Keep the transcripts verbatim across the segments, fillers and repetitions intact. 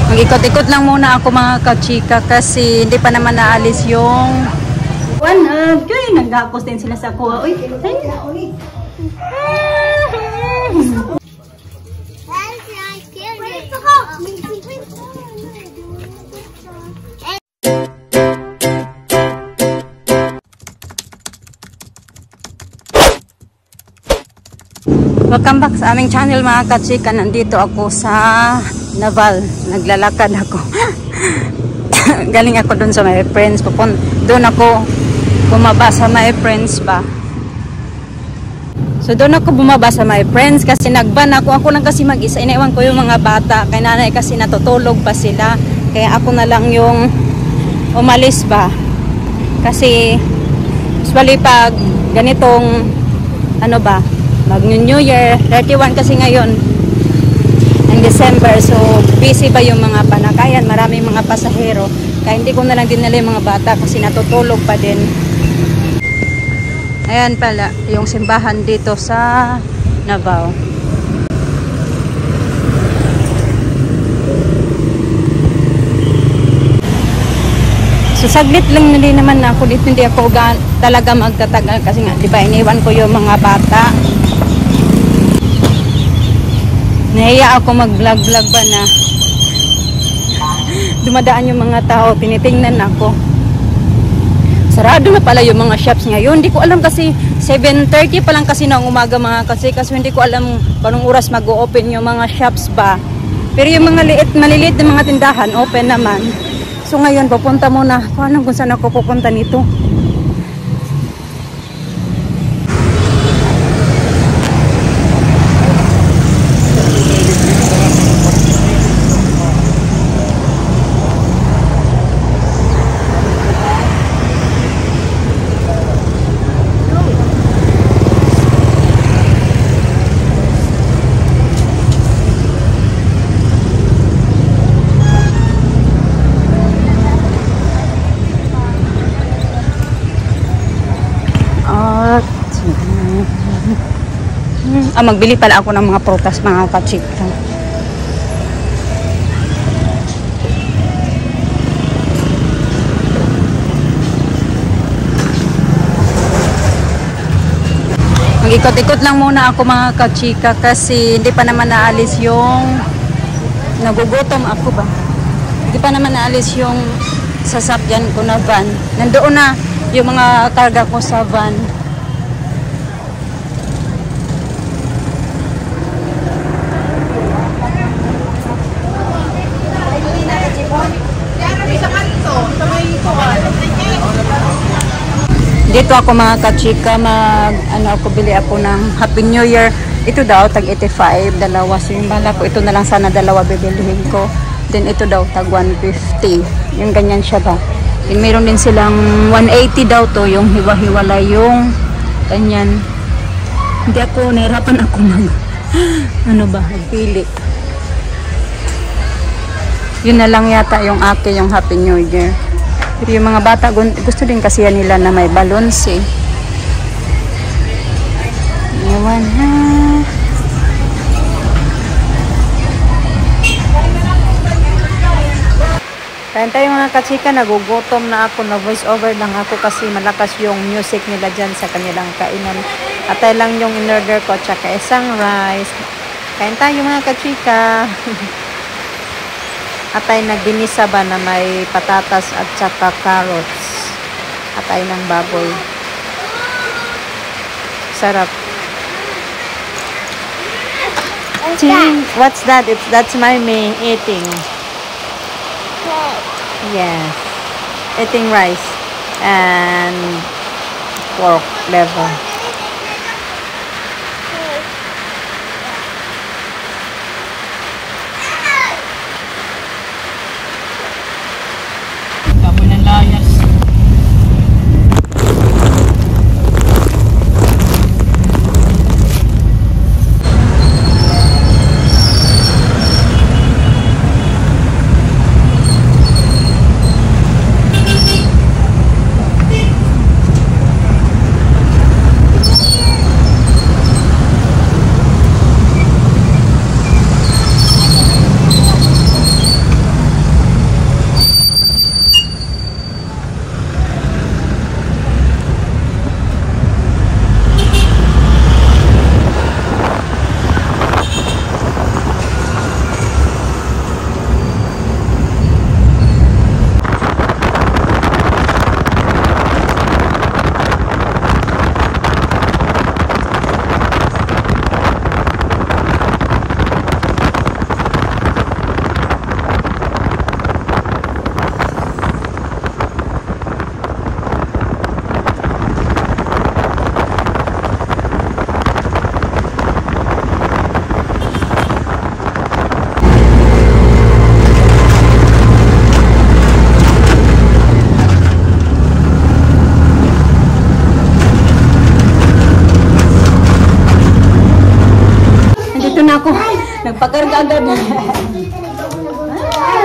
Mag-ikot-ikot lang muna ako mga kachika kasi hindi pa naman naalis yung one up. Kaya nag-gapos din sila sa kuha. Uy, ay. Welcome back sa aming channel mga kachika. Nandito ako sa Naval. Naglalakad ako. Galing ako dun sa my friends. Pupun doon ako bumaba sa my friends ba. So doon ako bumaba sa my friends kasi nagban ako. Ako lang kasi mag-isa. Inaiwan ko yung mga bata. Kay nanay kasi natutulog pa sila. Kaya ako na lang yung umalis ba. Kasi usually pag ganitong ano ba, mag New Year, thirty-one kasi ngayon ng December, so busy pa yung mga panakayan, maraming mga pasahero, kaya hindi ko na lang dinala yung mga bata kasi natutulog pa din. Ayan pala yung simbahan dito sa Navao. So saglit lang na din naman ako dito, hindi ako talaga magtatagal kasi nga, di ba, iniwan ko yung mga bata. Nahiya ako mag-vlog-vlog ba na dumadaan yung mga tao, tinitingnan ako. Sarado na pala yung mga shops ngayon. Hindi ko alam kasi seven thirty pa lang kasi ng umaga mga kasi kasi hindi ko alam panong oras mag-o-open yung mga shops ba. Pero yung mga liit, maliliit na mga tindahan, open naman. So ngayon, pupunta muna. Paano kung saan ako pupunta nito? Ah, magbili pala ako ng mga prutas mga kachika. Mag-ikot-ikot lang muna ako mga kachika kasi hindi pa naman naalis yung nagugutom ako ba. Hindi pa naman naalis yung sasakyan ko na van. Nandoon na yung mga karga ko sa van. Dito ako mga kachika, mag ano ako, bili ako ng Happy New Year. Ito daw tag eighty-five, dalawa. So yung bala ko, ito na lang sana dalawa bibilihin ko. Then ito daw tag one fifty. Yung ganyan siya ba. Then meron din silang one eighty daw to, yung hiwa-hiwala yung ganyan. Hindi ako, nahirapan ako mag ano ba, pili. Yun na lang yata yung akin, yung Happy New Year. Pero yung mga bata, gusto din kasi yan nila na may balloons eh. Ewan ha. Kain tayo mga kachika, nagugutom na ako, na voice over lang ako kasi malakas yung music nila dyan sa kanilang kainan. Atay lang yung in-order ko, tsaka isang rice. Kain tayo mga kachika. Atay na ginisa ba na may patatas at saka carrots. Atay ng baboy. Sarap. What's that? What's that? It's, that's my me eating. Yes. Eating rice and pork liver.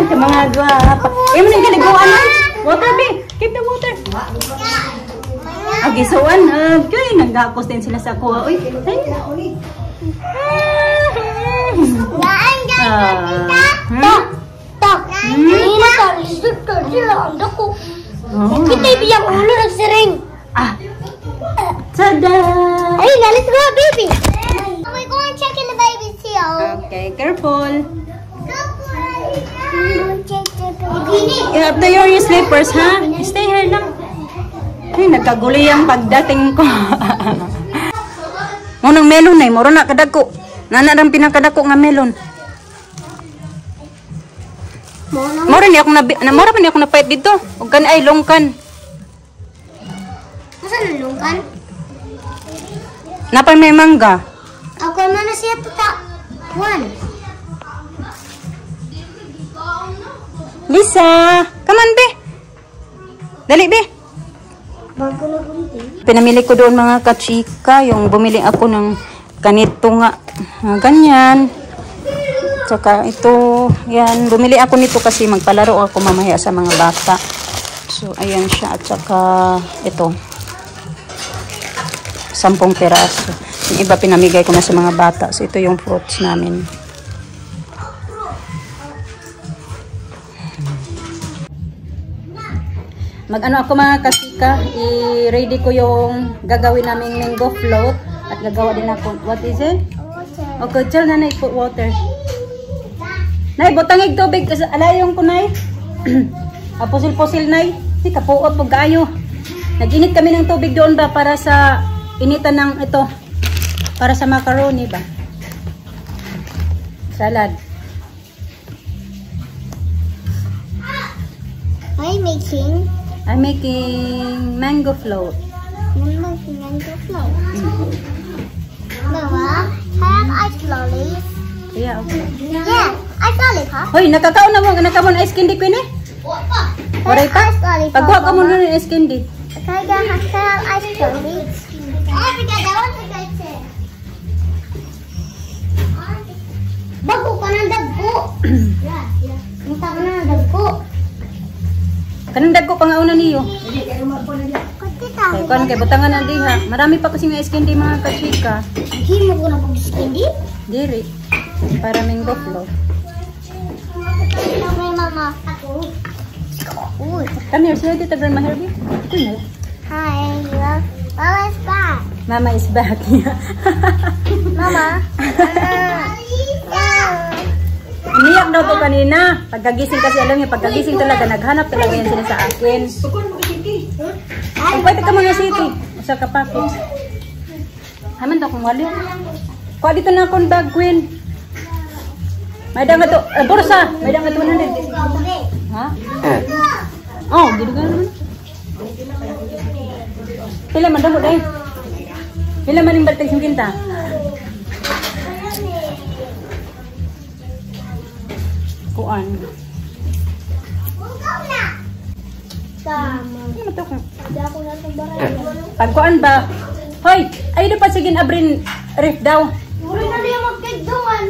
Sa mga gwapa. Eh, mo nang galiguan ay. Water, be. Keep the water. Okay, so one. Okay, nanggapos din sila sa kuha. Uy, ay. Yan, yan, Ah. Tok, tok. Hindi na ka, lisod ka. Sila, ang dako. Oh. Kita ibiyang ulo ng siring. Ah. Tada! Ay, let's go, baby. We're going to check in the baby's heel. Okay, careful. Go You have to wear your slippers, ha? Stay here lang. Ay, nagkaguli ang pagdating ko. Munang melon na, moro na kadako. Nana lang pinakadako nga melon. Moro ni ako na, na moro pa ni ako napait dito. Ug kan ay longkan. Masa nalungkan? Napay may mangga. Ako mana siya tuta. One. Lisa, come on, be. Dali, be. Bago na bunti. Pinamili ko doon mga kachika, yung bumili ako ng ganito nga, mga ganyan. Tsaka ito, yan, bumili ako nito kasi magpalaro ako mamaya sa mga bata. So, ayan siya, at saka ito, sampung peraso. Yung iba pinamigay ko na sa mga bata. So, ito yung fruits namin. Mag-ano ako mga kasika, i-ready ko yung gagawin naming mango float at gagawa din ako. What is it? Okay, tell na na put water. Nay, butangig tubig kasi alayong ko, nay. Apusil-pusil, nay. Hindi, kapuot po kayo. Nag-init kami ng tubig doon ba para sa initan ng ito. Para sa macaroni ba? Salad. I'm making I'm making mango float. I'm making mango float. Noah, have ice lollies? Yeah, okay. Yeah, ice lollipop. Hoy, nakakaon na mo, nakamon ice candy ko ni. Waray pa? Ice lollipop. Pagkuha ka mo ng ice candy. Can I get have ice lollies? I forgot that one forgot it. Bago ka ng dagko. Yeah, yeah. Punta ka na ng dagko. Kanang dagko pa nga una niyo. Kutita. Kay kon kay butangan na diha. Marami pa kasi nga ice candy mga kachika. Hindi mo ko na pag-skindy? Diri. Para mango float. Okay, mama. Ako. Uy. Come here, sila dito grandma Herbie. Ito na. Hi, love. Mama is back. Mama is back. Mama. Umiyak daw to kanina. Pagkagising kasi alam niyo, pagkagising talaga naghanap talaga yan sila sa akin. Kung pwede ka mga city. Usa ka pa ko. Haman daw kung wali. Kuha dito na akong bag, Queen. May dang ito. Uh, bursa. May dang ito one hundred. Ha? Oh, gini ka naman. Pila man daw dahil. Pila man yung balitag yung kinta. Kuan. Tama. Ano to ko? Hindi ako na itong baray. Pagkuan ba? Hoy, ay dapat sige abrin ref daw. Uri na niya magkagdawan.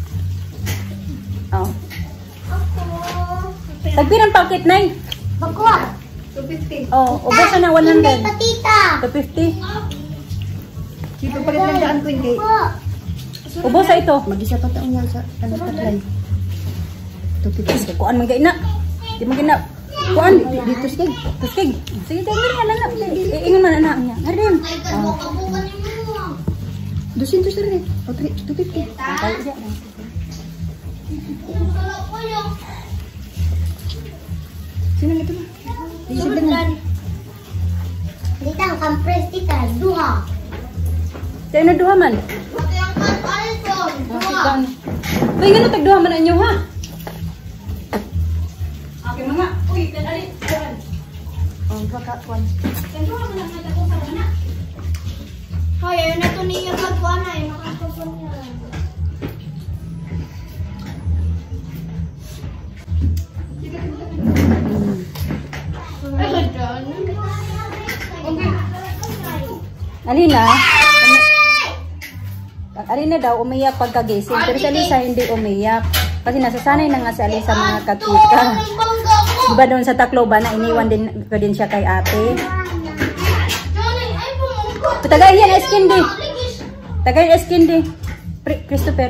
Oh. Ako. Tagpirang packet nay. Bakwa. Oh, ubusan na one hundred. Hindi, patita. two fifty. Dito palit lang daan ko hindi. Bakwa. Ubos sa ito. Mag-isa pa taon yan sa ano tatlay. Sige, kuan man na. Di man gina. Kuan Dito sige. tuskig. Sige, dali na na. Ingon man na niya. Arin. Oh. Dusin to sir. O two fifty. Tayo siya. Sino nito na? Isip lang na. Dito ang compress dito. Duha. Tayo na duha man. Uy, nga tagduha man inyo ha. Okay mga. Uy, dali. Oh, baka kuan. Hoy, ayun na ito niya magkuha na. Ayun na ito niya. Alina. Alina daw umiyak pagkagising. Pero sa Lisa hindi umiyak. Kasi nasasanay na nga si Alisa mga kachika. Diba doon sa Tacloban na iniwan din ko din siya kay ate. Tagay yan, Eskindi. Tagay Eskindi. Christopher.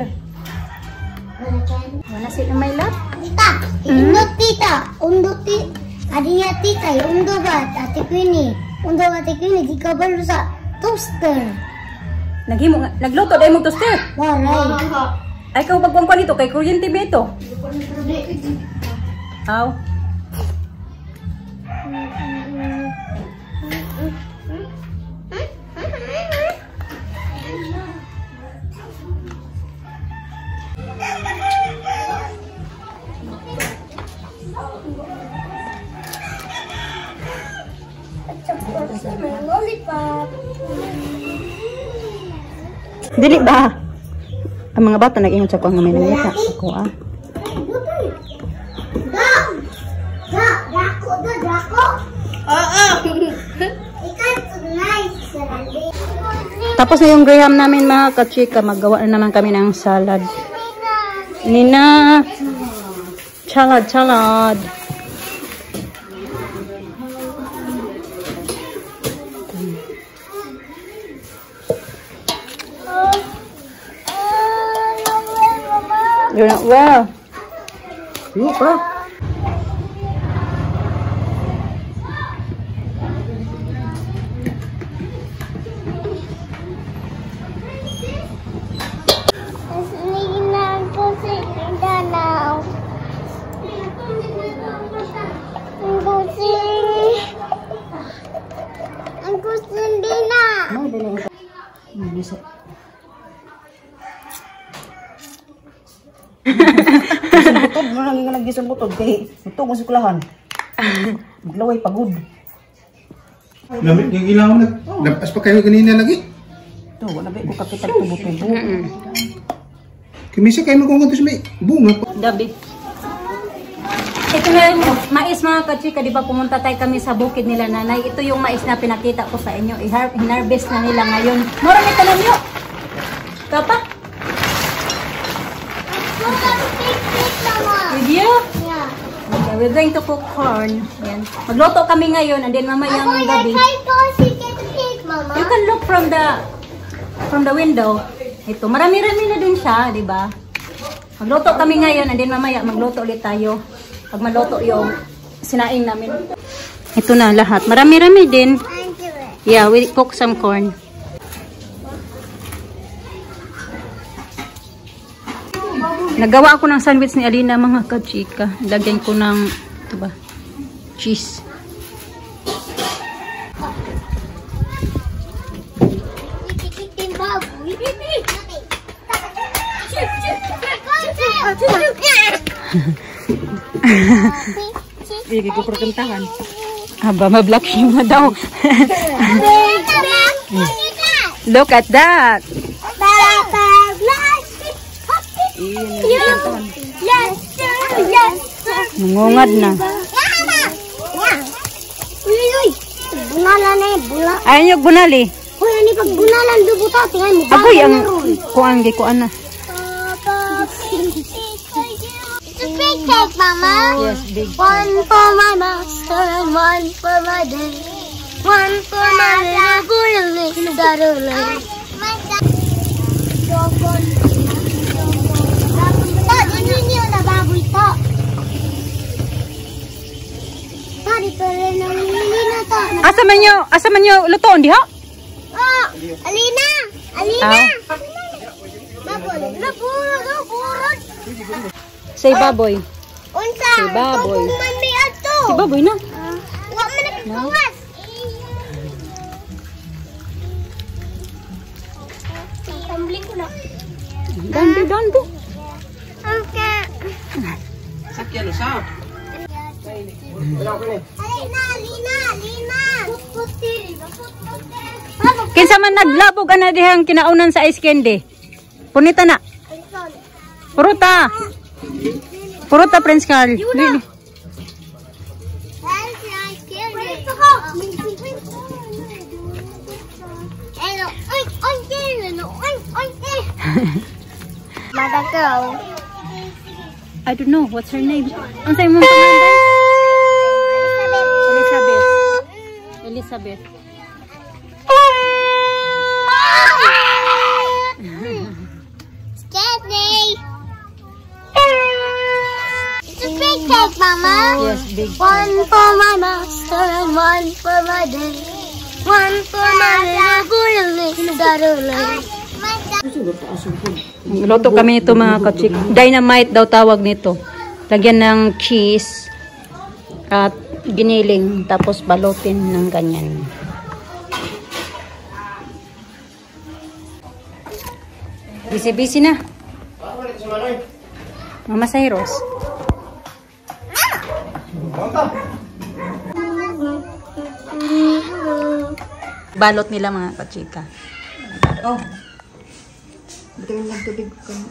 Wala si may lap? Tita, undot tita, undot tita. Adinya tita, undo ba? Ate Queenie. Undo ate Queenie, di ka balo sa toaster. Naghimo nga, nagluto dahil mo toaster. Waray. Ay, ikaw bagwang pa nito, kay kuryente ba ito? Aw. Lollipop. Dili ba? Ang mga bata nag-ingon sa kuha nga may nangita. Ako ah. Da! Da! Dako! Da! Dako! Oo! Ikaw nice, Sarali. Tapos na yung graham namin mga kachika. Maggawa na naman kami ng salad. Nina! Salad, salad. You're not well. Sige pa. Ang gusto din na. Ano din ito? Ano bisa? Butod mo nang nga nagisang butod kay ito mo sikulahan. Maglaway pagod. Lamig yung ilaw na. Lampas pa kayo ganina lagi. Ito, wala ba ko kapital tubo-tubo. Kimisa kayo magkong sa may bunga. Dabi. Ito na yung mais mga kachika, di ba pumunta tayo kami sa bukid nila nanay. Ito yung mais na pinakita ko sa inyo. I-harvest na nila ngayon. Marami talam nyo. Kapa? With you? Yeah. Okay, we're going to cook corn. Yan. Magluto kami ngayon and then mamayang gabi. Try to see the cake, Mama. You can look from the from the window. Ito, marami-rami na din siya, di ba? Magluto kami ngayon and then mamaya magluto ulit tayo. Pag maluto yung sinaing namin. Ito na lahat. Marami-rami din. Yeah, we cook some corn. Nagawa ako ng sandwich ni Alina mga kachika. Lagyan ko ng ito ba? Cheese. Hindi ko perkentahan. Aba, ma-block yung na daw. Look at that. Yes, sir. Yes, sir. Nangungad na. Uy, uy. Bunala na eh. Bula. Ayaw nyo bunali. Uy, ano pag bunalan dubuta. Tingnan mo. Aboy, ang kuang gi kuan na. It's a big cake, Mama. Yes, big. One for my master and one for my day. One for my little boy and little darling. Oh, din yun na baboy to. Tadi pa rin ang lili na to. Asa man nyo, asa man nyo lutoon di ha? Oh, Alina! Alina! Ah. Baboy. Napurod, napurod. Say baboy. Unsa? Si baboy. Kung mami ato. Si baboy na. Wa man nagkawas. Tumbling ko na. Dandi, dandi. Okay. Sakyan usap. Alina, Alina, Alina. Puti, puti. Kinsa man naglabog ana dihang kinaunan sa ice candy. Punita na. Puruta. Puruta, Prince Carl. Lili. Mother girl. I don't know. What's her name? Ang sa'yo mong pangalan? Elizabeth. Elizabeth. Scared me. It's a big cake, Mama. Yes, big One for my master and one for my day. One for my little girl, darling. Luto kami nito mga kachik. Dynamite daw tawag nito. Lagyan ng cheese at giniling tapos balutin ng ganyan. Busy-busy na. Mama Cyrus. Balot nila mga kachika. Oh. Bitawan lang tubig.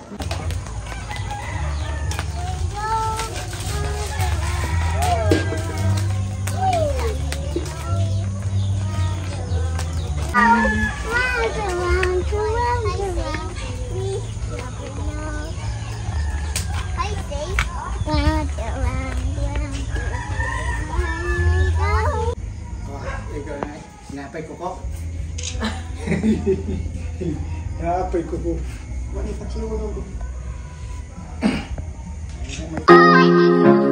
Napay ko ko. Napay ko ko. Wala, pagsiyo ko.